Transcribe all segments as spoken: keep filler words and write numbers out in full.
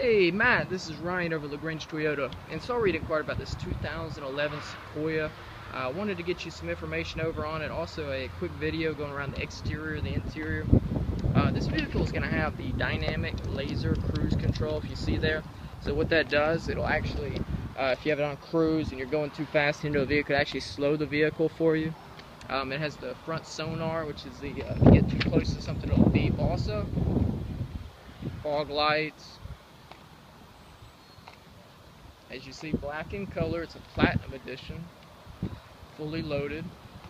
Hey Matt, this is Ryan over at LaGrange Toyota, and sorry to inquire about this two thousand eleven Sequoia. I uh, wanted to get you some information over on it, also a quick video going around the exterior, the interior. Uh, this vehicle is going to have the dynamic laser cruise control, if you see there. So what that does, it'll actually, uh, if you have it on cruise and you're going too fast into a vehicle, it actually slow the vehicle for you. Um, it has the front sonar, which is the, uh, if you get too close to something, it'll beep also. Fog lights. As you see, black in color. It's a platinum edition, fully loaded.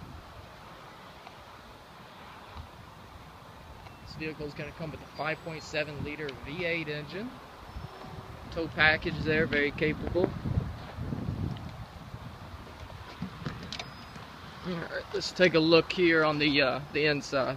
This vehicle is going to come with a five point seven liter V eight engine. Tow package there, very capable. All right, let's take a look here on the uh, the inside.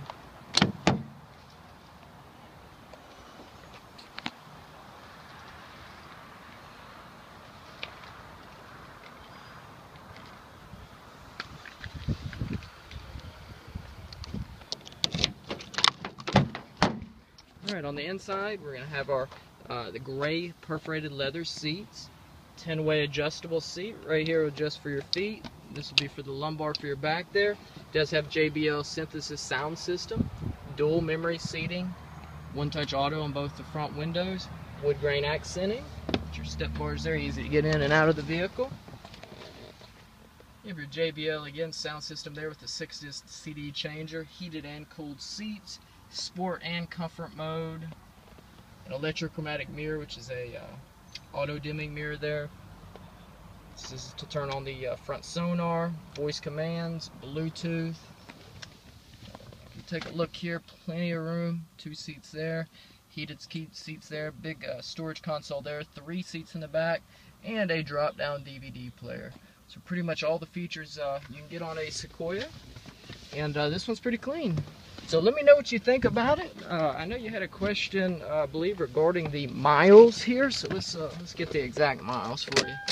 Alright, on the inside we're going to have our uh, the gray perforated leather seats, ten way adjustable seat. Right here will adjust for your feet. This will be for the lumbar for your back there. It does have J B L Synthesis sound system, dual memory seating, one touch auto on both the front windows, wood grain accenting. Get your step bars there, easy to get in and out of the vehicle. You have your J B L again sound system there with the six disc C D changer, heated and cooled seats, sport and comfort mode, an electrochromatic mirror, which is a uh, auto dimming mirror there. This is to turn on the uh, front sonar, voice commands, Bluetooth. You take a look here, plenty of room, two seats there, heated seats there, big uh, storage console there, three seats in the back, and a drop down D V D player. So pretty much all the features uh, you can get on a Sequoia, and uh, this one's pretty clean. So let me know what you think about it. Uh, I know you had a question, uh, I believe, regarding the miles here. So let's uh, let's get the exact miles for you.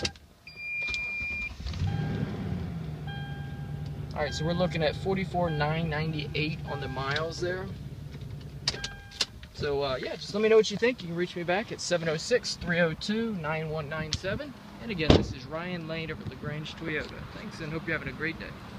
All right, so we're looking at forty-four thousand nine hundred ninety-eight on the miles there. So uh, yeah, just let me know what you think. You can reach me back at seven oh six, three oh two, nine one nine seven. And again, this is Ryan Lane over at LaGrange Toyota. Thanks, and hope you're having a great day.